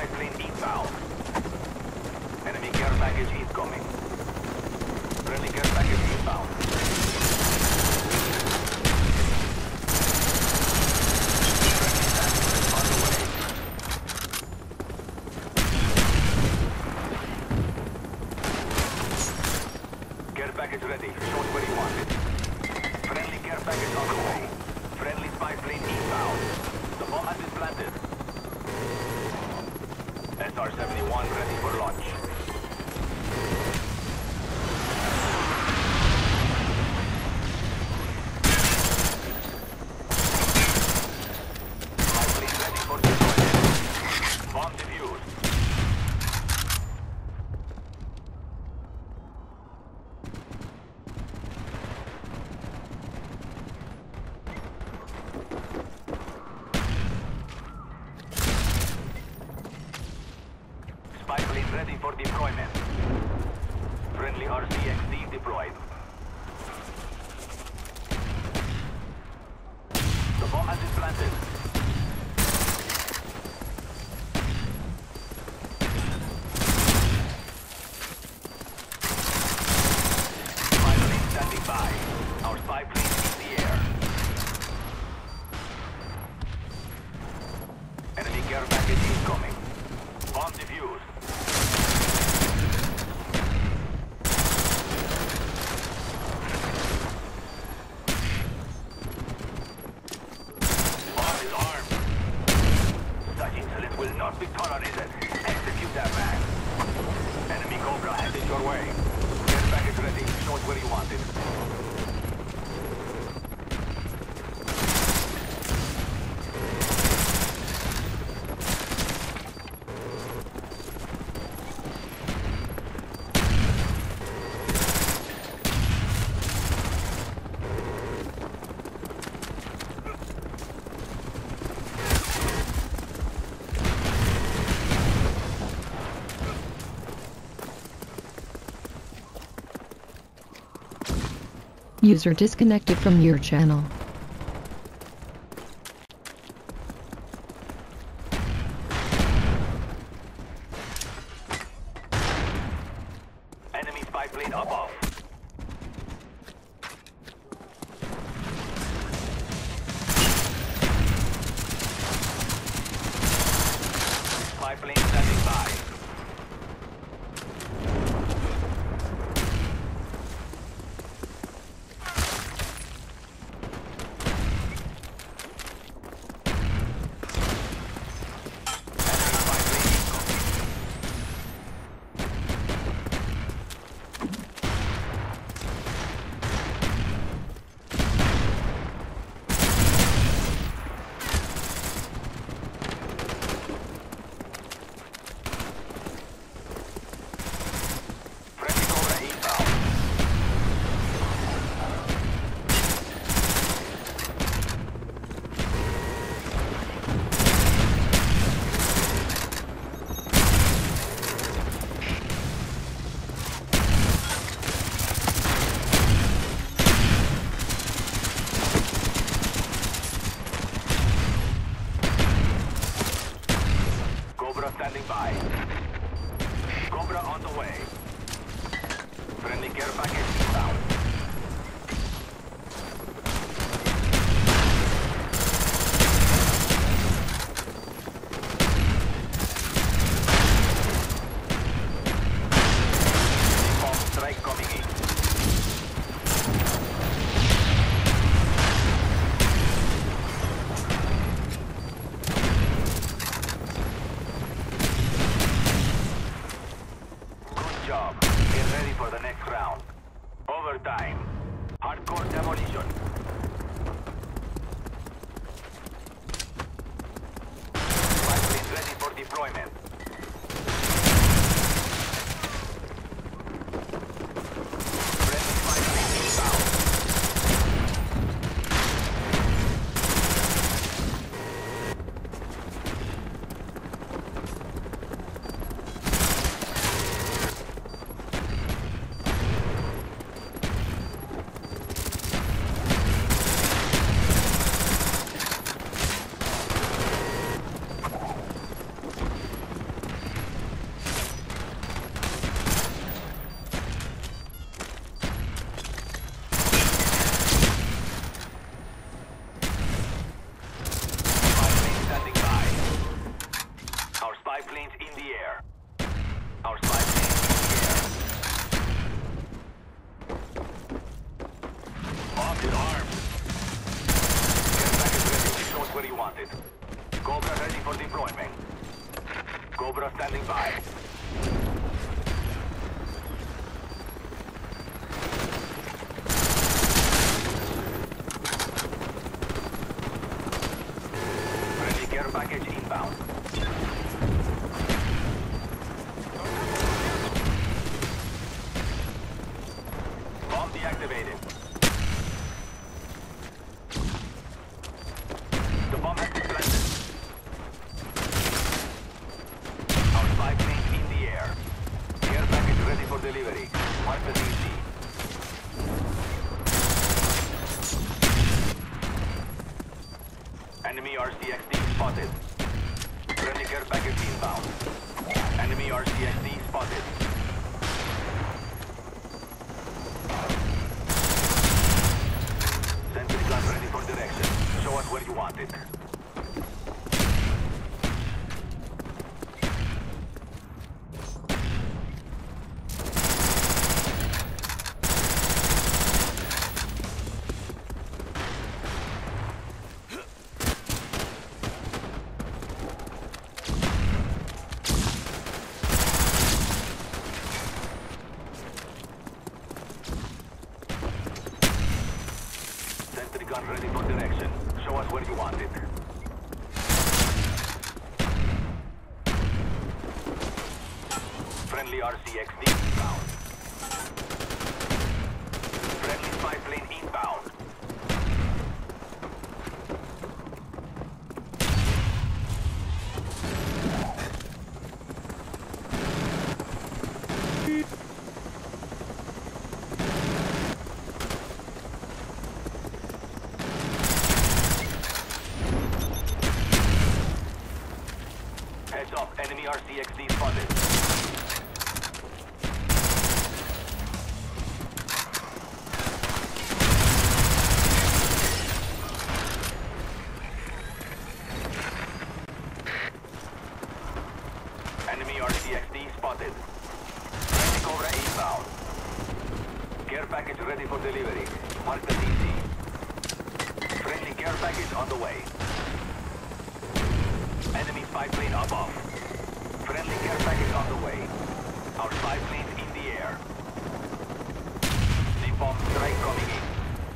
spy plane inbound. Enemy care package incoming. Friendly care package inbound. On the way. Care package ready. Show it where you want it. Friendly care package on the way. Friendly spy plane inbound. The bomb has been planted. SR-71 ready for launch. Spy plane ready for deployment. Bomb defused. Spy plane ready for deployment. Friendly RCXD deployed. The bomb has been planted. Spy plane standing by. Our spy plane is in the air. Enemy care package incoming. Bomb defused. Bomb is armed. Such insolence will not be tolerated. Execute that man. Enemy Cobra headed your way. Care package ready. Show it where you want it. User disconnected from your channel. Enemy spy plane above. Spy plane standing by. Friendly Cobra inbound. Cobra standing by. Cobra on the way. Friendly care package inbound. Bomb strike coming in. Good job. Get ready for the next round. Overtime. Hardcore demolition. Spy plane ready for deployment. Friendly spy plane inbound. for deployment. Cobra standing by. Friendly care package inbound. Bomb deactivated. The bomb has been planted. Our spy plane in the air. Care package ready for delivery. Mark the DC. Enemy RCXD spotted. Friendly care package inbound. Enemy RCXD spotted. Sentry gun ready for direction. Show us where you want it. Sentry gun ready for direction. Show us where you want it. Friendly RCXD inbound. Friendly spy plane inbound. Heads up, enemy RCXD spotted. Enemy RCXD spotted. Friendly Cobra inbound. Care package ready for delivery. Mark the DC. Friendly care package on the way. Enemy spy plane above. Friendly care package on the way. Our spy plane in the air. Napalm strike coming in.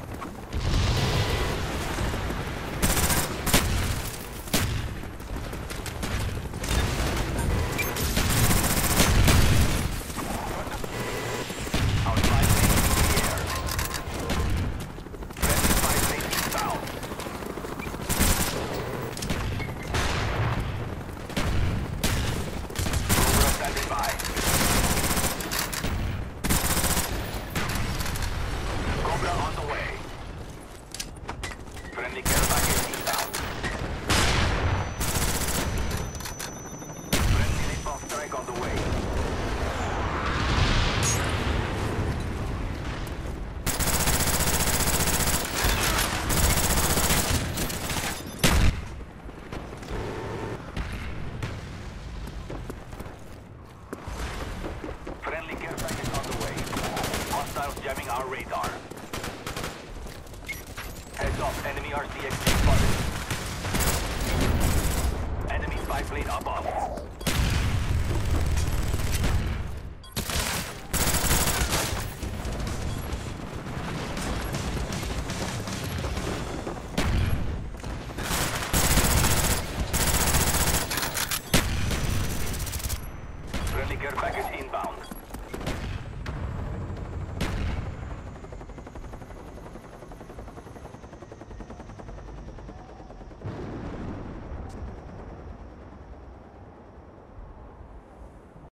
Our spy plane in the air. Friendly spy plane inbound. Standing by. Cobra on the way. Friendly care package inbound. Friendly napalm strike on the way. Friendly care package on the way. Hostiles jamming our radar. Heads up, enemy RCXD spotted. Enemy spy plane above.